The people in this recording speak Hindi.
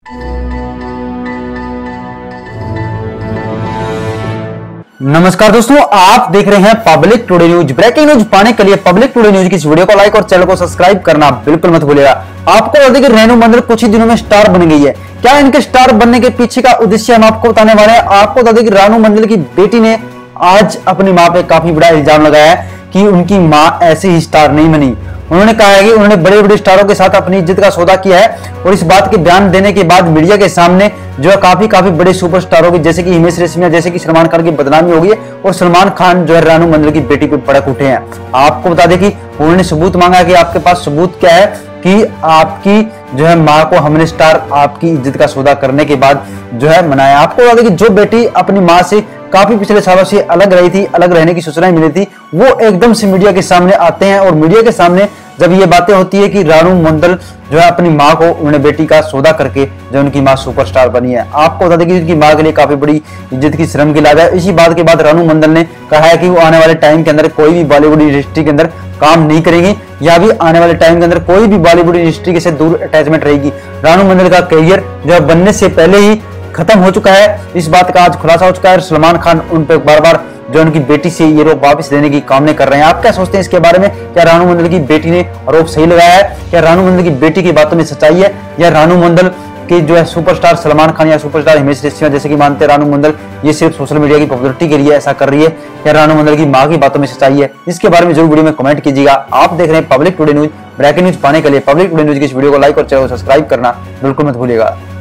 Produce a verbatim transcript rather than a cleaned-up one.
नमस्कार दोस्तों, आप देख रहे हैं public today news. Breaking news पाने के लिए पब्लिक टुडे न्यूज की इस वीडियो को लाइक और चैनल को सब्सक्राइब करना बिल्कुल मत भूलिएगा। आपको बता दें कि रेणु मंडल कुछ ही दिनों में स्टार बन गई है। क्या इनके स्टार बनने के पीछे का उद्देश्य हम आपको बताने वाले हैं। आपको बता दें कि रेणु मंडल की बेटी ने आज अपनी मां पे काफी बड़ा इल्जाम लगाया है कि उनकी मां ऐसे ही स्टार नहीं बनी। उन्होंने कहा है कि उन्होंने बड़े बड़े स्टारों के साथ अपनी इज्जत का सौदा किया है और इस बात के बयान देने के बाद मीडिया के सामने जो है काफी काफी बड़े सुपरस्टारों की जैसे कि हिमेश रेशमिया, जैसे कि सलमान खान की बदनामी हो गई है और सलमान खान जो है रेणु मंडल की बेटी पे भड़क उठे हैं। आपको बता दें कि उन्होंने सबूत मांगा कि आपके पास सबूत क्या है कि आपकी जो है मां को हमने स्टार आपकी इज्जत का सौदा करने के बाद जो है मनाया। आपको बता दें कि जो बेटी अपनी मां से काफी पिछले सालों से अलग रही थी, अलग रहने की सूचनाएं मिली थी, वो एकदम से मीडिया के सामने आते हैं और मीडिया के सामने जब ये बातें होती है कि रेणु मंडल जो है अपनी मां को उन्होंने बेटी का सौदा करके जो उनकी मां सुपरस्टार बनी है। आपको बता दें कि उनकी मां के लिए काफी बड़ी इज्जत की शर्म की लाज है। इसी बात के बाद रेणु मंडल ने कहा है कि वो आने वाले टाइम के अंदर कोई भी बॉलीवुड इंडस्ट्री के अंदर काम नहीं करेंगी या भी आने वाले टाइम के अंदर कोई भी बॉलीवुड इंडस्ट्री के से दूर अटैचमेंट रहेगी। रेणु मंडल का करियर जो है बनने से पहले ही खत्म हो चुका है। इस बात का आज खुलासा हो चुका है। सलमान खान उन पर बार बार जो उनकी बेटी से ये आरोप वापस लेने की कामने कर रहे हैं। आप क्या सोचते हैं इसके बारे में? क्या रेणु मंडल की बेटी ने आरोप सही लगाया है? क्या रेणु मंडल की बेटी की बातों में सच्चाई है या रेणु मंडल के जो है सुपरस्टार सलमान खान या सुपरस्टार हिमेश रेशमिया जैसे कि मानते हैं रेणु मंडल ये सिर्फ सोशल मीडिया की पॉपुलैरिटी के लिए ऐसा कर रही है? क्या रेणु मंडल की मां की बातों में सच्चाई है? इसके बारे में जरूर वीडियो में कमेंट कीजिएगा। आप देख रहे हैं public today news. Breaking news पाने के लिए पब्लिक टुडे न्यूज की इस वीडियो को लाइक और चैनल को सब्सक्राइब करना बिल्कुल मत भूलिएगा।